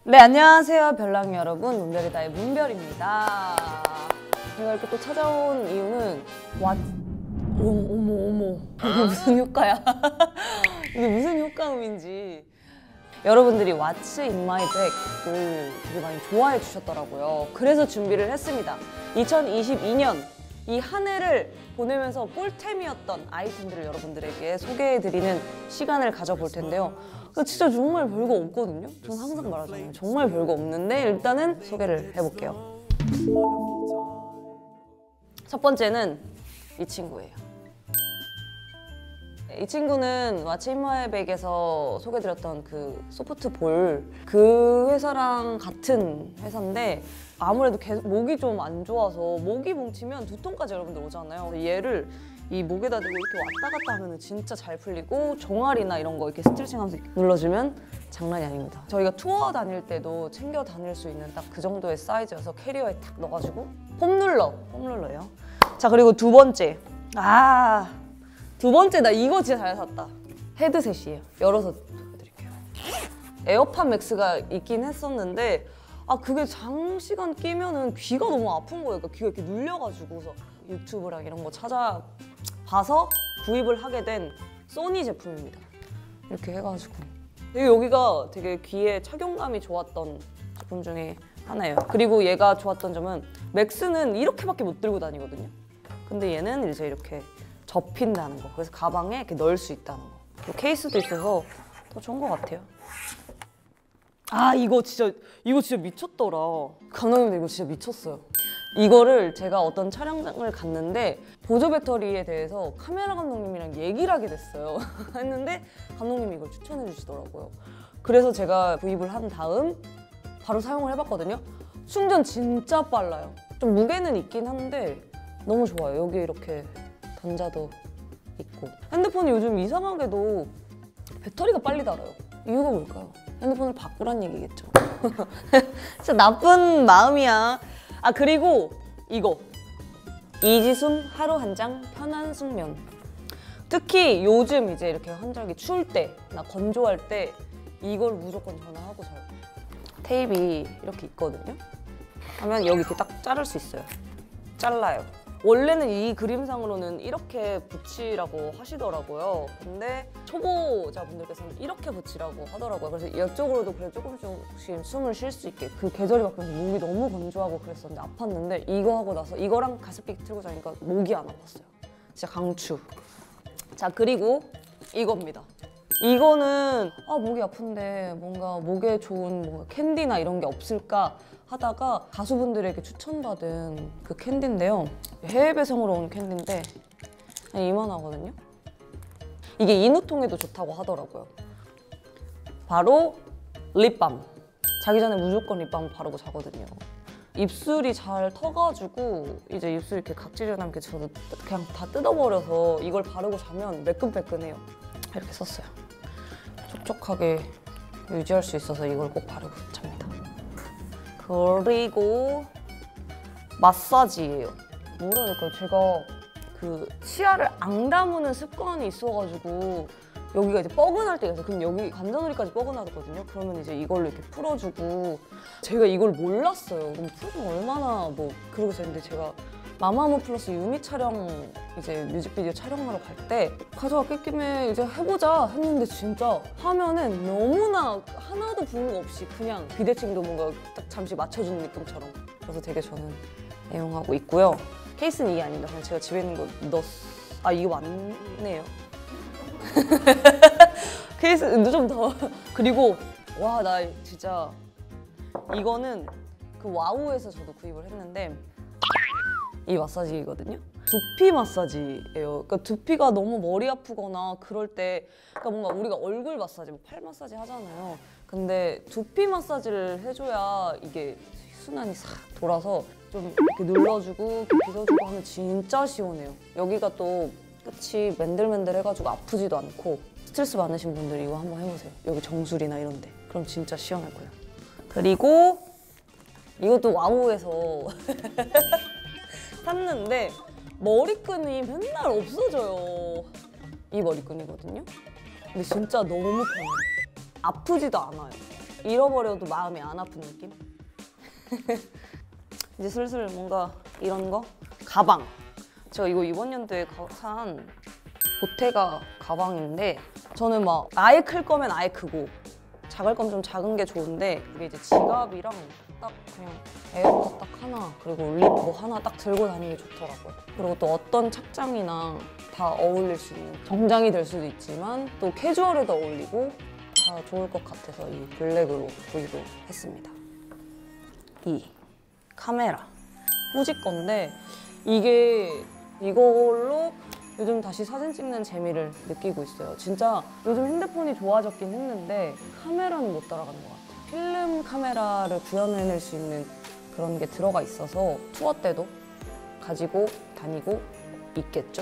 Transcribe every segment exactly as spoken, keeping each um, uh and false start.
네, 안녕하세요 별랑 여러분, 문별이다의 문별입니다. 제가 이렇게 또 찾아온 이유는 와... 어머 어머 어머 이게 무슨 효과야? 이게 무슨 효과음인지. 여러분들이 What's in my bag을 되게 많이 좋아해 주셨더라고요. 그래서 준비를 했습니다. 이천이십이 년 이 한 해를 보내면서 꿀템이었던 아이템들을 여러분들에게 소개해드리는 시간을 가져볼 텐데요. 진짜 정말 별거 없거든요. 저는 항상 말하잖아요. 정말 별거 없는데 일단은 소개를 해볼게요. 첫 번째는 이 친구예요. 이 친구는 What's in my bag에서 소개드렸던 그 소프트볼, 그 회사랑 같은 회사인데 아무래도 계속 목이 좀 안 좋아서 목이 뭉치면 두통까지 여러분들 오잖아요. 얘를 이 목에다 대고 이렇게 왔다 갔다 하면 진짜 잘 풀리고, 종아리나 이런 거 이렇게 스트레칭하면서 눌러주면 장난이 아닙니다. 저희가 투어 다닐 때도 챙겨 다닐 수 있는 딱 그 정도의 사이즈여서 캐리어에 탁 넣어가지고 폼룰러, 폼룰러예요. 자, 그리고 두 번째. 아, 두 번째 나 이거 진짜 잘 샀다. 헤드셋이에요. 열어서 보여드릴게요. 에어팟 맥스가 있긴 했었는데 아 그게 장시간 끼면은 귀가 너무 아픈 거예요. 그러니까 귀가 이렇게 눌려가지고서 유튜브랑 이런 거 찾아봐서 구입을 하게 된 소니 제품입니다. 이렇게 해가지고 되게 여기가 되게 귀에 착용감이 좋았던 제품 중에 하나예요. 그리고 얘가 좋았던 점은 맥스는 이렇게밖에 못 들고 다니거든요. 근데 얘는 이제 이렇게 접힌다는 거. 그래서 가방에 이렇게 넣을 수 있다는 거. 그리고 케이스도 있어서 더 좋은 것 같아요. 아 이거 진짜 이거 진짜 미쳤더라. 감독님들 이거 진짜 미쳤어요. 이거를 제가 어떤 촬영장을 갔는데 보조 배터리에 대해서 카메라 감독님이랑 얘기를 하게 됐어요. 했는데 감독님이 이걸 추천해 주시더라고요. 그래서 제가 구입을 한 다음 바로 사용을 해봤거든요. 충전 진짜 빨라요. 좀 무게는 있긴 한데 너무 좋아요. 여기 이렇게 단자도 있고. 핸드폰이 요즘 이상하게도 배터리가 빨리 닳아요. 이유가 뭘까요? 핸드폰을 바꾸란 얘기겠죠. 진짜 나쁜 마음이야. 아 그리고 이거 이지숨 하루 한 장 편한 숙면. 특히 요즘 이제 이렇게 환절기 추울 때, 나 건조할 때 이걸 무조건 전화하고 자요. 테이프 이렇게 있거든요. 하면 여기 이렇게 딱 자를 수 있어요. 잘라요. 원래는 이 그림상으로는 이렇게 붙이라고 하시더라고요. 근데 초보자분들께서는 이렇게 붙이라고 하더라고요. 그래서 이쪽으로도 그래 조금씩 숨을 쉴 수 있게. 그 계절이 바뀌면서 목이 너무 건조하고 그랬었는데 아팠는데 이거 하고 나서 이거랑 가습기 틀고 자니까 목이 안 아팠어요. 진짜 강추. 자 그리고 이겁니다. 이거는 아 목이 아픈데 뭔가 목에 좋은 뭔가 캔디나 이런 게 없을까 하다가 가수분들에게 추천받은 그 캔디인데요. 해외 배송으로 온 캔디인데 이만하거든요. 이게 인후통에도 좋다고 하더라고요. 바로 립밤. 자기 전에 무조건 립밤 바르고 자거든요. 입술이 잘 터가지고 이제 입술 이렇게 각질이 남게 저도 그냥 다 뜯어버려서 이걸 바르고 자면 매끈매끈해요. 이렇게 썼어요. 촉촉하게 유지할 수 있어서 이걸 꼭 바르고 잡니다. 그리고 마사지예요. 뭐라 해야 될까요? 제가 그 치아를 앙 다무는 습관이 있어가지고 여기가 이제 뻐근할 때가 있어요. 그럼 여기 관자놀이까지 뻐근하거든요. 그러면 이제 이걸로 이렇게 풀어주고. 제가 이걸 몰랐어요. 그럼 풀어주면 얼마나 뭐 그러고서 했는데 제가 마마무 플러스 유미 촬영 이제 뮤직비디오 촬영하러 갈 때 가져왔기 김에 이제 해보자 했는데 진짜 화면은 너무나 하나도 부은 거 없이 그냥 비대칭도 뭔가 딱 잠시 맞춰주는 느낌처럼. 그래서 되게 저는 애용하고 있고요. 케이스는 이게 아닙니다. 그냥 제가 집에 있는 거 넣었... 아 이거 맞네요. 케이스 좀 더. 그리고 와 나 진짜 이거는 그 와우에서 저도 구입을 했는데 이 마사지거든요. 두피 마사지예요. 그러니까 두피가 너무 머리 아프거나 그럴 때, 그러니까 뭔가 우리가 얼굴 마사지, 뭐 팔 마사지 하잖아요. 근데 두피 마사지를 해줘야 이게 순환이 싹 돌아서 좀 이렇게 눌러주고 빗어주고 하면 진짜 시원해요. 여기가 또 끝이 맨들맨들해가지고 아프지도 않고. 스트레스 많으신 분들 이거 한번 해보세요. 여기 정수리나 이런 데. 그럼 진짜 시원할 거예요. 그리고 이것도 와우에서 샀는데 머리끈이 맨날 없어져요. 이 머리끈이거든요. 근데 진짜 너무 편해요. 아프지도 않아요. 잃어버려도 마음이 안 아픈 느낌? 이제 슬슬 뭔가 이런 거? 가방! 제가 이거 이번 연도에 산 보테가 가방인데 저는 막 아예 클 거면 아예 크고 작을 거면 좀 작은 게 좋은데 이게 이제 지갑이랑 딱 그냥 에어팟 딱 하나 그리고 립 뭐 하나 딱 들고 다니기 좋더라고요. 그리고 또 어떤 착장이랑 다 어울릴 수 있는 정장이 될 수도 있지만 또 캐주얼에도 어울리고 다 좋을 것 같아서 이 블랙으로 구입을 했습니다. 이 카메라 후지 건데 이게 이걸로 요즘 다시 사진 찍는 재미를 느끼고 있어요. 진짜 요즘 핸드폰이 좋아졌긴 했는데 카메라는 못 따라가는 것 같아요. 필름 카메라를 구현해낼 수 있는 그런 게 들어가 있어서 투어 때도 가지고 다니고 있겠죠?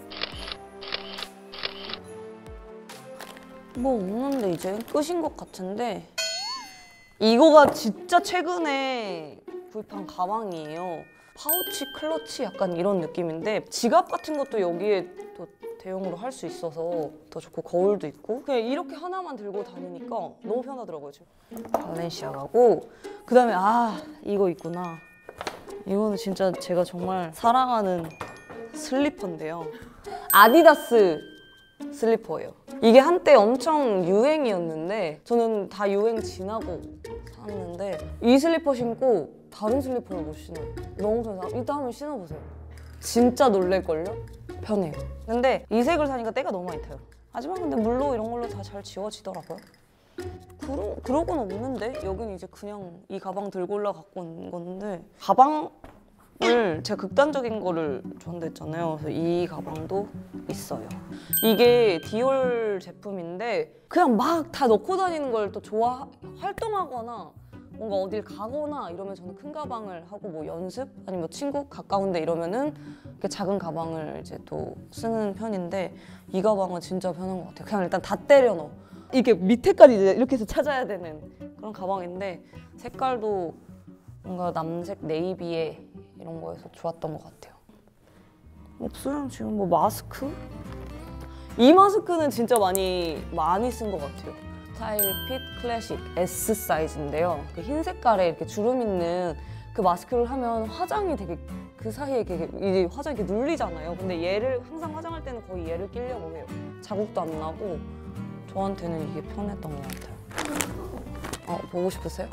뭐 없는데 이제 끝인 것 같은데 이거가 진짜 최근에 구입한 가방이에요. 파우치, 클러치 약간 이런 느낌인데 지갑 같은 것도 여기에 또 대용으로 할 수 있어서 더 좋고 거울도 있고 그냥 이렇게 하나만 들고 다니니까 너무 편하더라고요 지금. 발렌시아가고 그 다음에 아 이거 있구나. 이거는 진짜 제가 정말 사랑하는 슬리퍼인데요. 아디다스 슬리퍼예요. 이게 한때 엄청 유행이었는데 저는 다 유행 지나고 샀는데 이 슬리퍼 신고 다른 슬리퍼를 못 신어요. 너무 편해서 이따 한번 신어보세요. 진짜 놀랄걸요? 편해요. 근데 이 색을 사니까 때가 너무 많이 타요. 하지만 근데 물로 이런 걸로 다 잘 지워지더라고요. 그러, 그러고는 없는데 여기는 이제 그냥 이 가방 들고 올라 갖고 온 건데 가방을 제가 극단적인 거를 좋아한다 했잖아요. 그래서 이 가방도 있어요. 이게 디올 제품인데 그냥 막 다 넣고 다니는 걸 또 좋아 활동하거나 뭔가 어딜 가거나 이러면 저는 큰 가방을 하고 뭐 연습 아니면 뭐 친구 가까운데 이러면은 이렇게 작은 가방을 이제 또 쓰는 편인데 이 가방은 진짜 편한 것 같아요. 그냥 일단 다 때려 넣어. 이렇게 밑에까지 이제 이렇게 해서 찾아야 되는 그런 가방인데 색깔도 뭔가 남색 네이비에 이런 거에서 좋았던 것 같아요. 없어요 지금 뭐 마스크? 이 마스크는 진짜 많이 많이 쓴 것 같아요. 스타일 핏 클래식 S 사이즈인데요. 그 흰 색깔에 이렇게 주름 있는 그 마스크를 하면 화장이 되게 그 사이에 이렇게 이제 화장이 이렇게 눌리잖아요. 근데 얘를 항상 화장할 때는 거의 얘를 끼려고 해요. 자국도 안 나고 저한테는 이게 편했던 것 같아요. 어, 보고 싶으세요?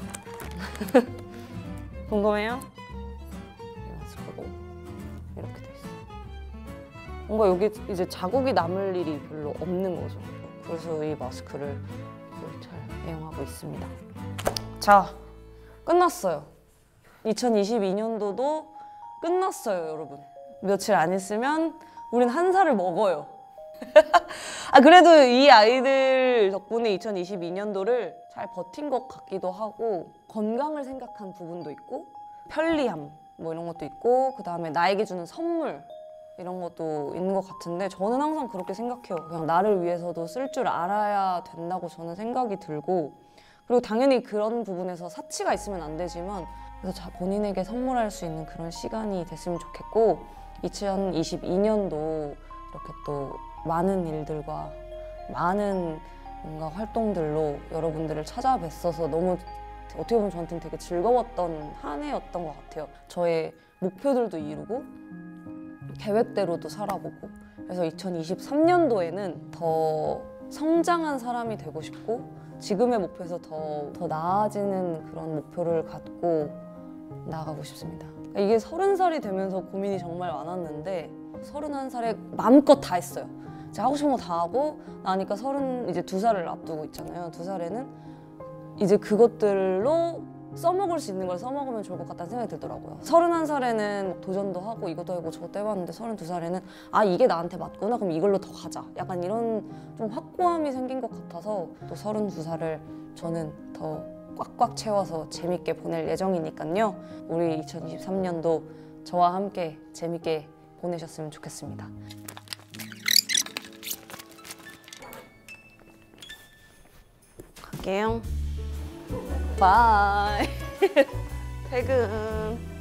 궁금해요? 이 마스크고 이렇게 돼 있어요. 뭔가 여기 이제 자국이 남을 일이 별로 없는 거죠. 그래서 이 마스크를 잘 애용하고 있습니다. 자, 끝났어요. 이천이십이 년도도 끝났어요, 여러분. 며칠 안 있으면 우린 한 살을 먹어요. 아, 그래도 이 아이들 덕분에 이천이십이 년도를 잘 버틴 것 같기도 하고 건강을 생각한 부분도 있고 편리함 뭐 이런 것도 있고 그 다음에 나에게 주는 선물 이런 것도 있는 것 같은데 저는 항상 그렇게 생각해요. 그냥 나를 위해서도 쓸 줄 알아야 된다고 저는 생각이 들고 그리고 당연히 그런 부분에서 사치가 있으면 안 되지만 그래서 자, 본인에게 선물할 수 있는 그런 시간이 됐으면 좋겠고 이천이십이 년도 이렇게 또 많은 일들과 많은 뭔가 활동들로 여러분들을 찾아뵀어서 너무 어떻게 보면 저한테는 되게 즐거웠던 한 해였던 것 같아요. 저의 목표들도 이루고 계획대로도 살아보고 그래서 이천이십삼 년도에는 더 성장한 사람이 되고 싶고 지금의 목표에서 더, 더 나아지는 그런 목표를 갖고 나아가고 싶습니다. 이게 서른 살이 되면서 고민이 정말 많았는데 서른한 살에 마음껏 다 했어요. 제가 하고 싶은 거 다 하고 나니까 서른 이제 두 살을 앞두고 있잖아요. 두 살에는 이제 그것들로 써먹을 수 있는 걸 써먹으면 좋을 것 같다는 생각이 들더라고요. 서른한 살에는 도전도 하고 이것도 하고 저것도 해봤는데 서른두 살에는 아 이게 나한테 맞구나 그럼 이걸로 더 가자. 약간 이런 좀 확고함이 생긴 것 같아서 또 서른두 살을 저는 더 꽉꽉 채워서 재밌게 보낼 예정이니까요. 우리 이천이십삼 년도 저와 함께 재밌게 보내셨으면 좋겠습니다. 갈게요. 바이. 퇴근.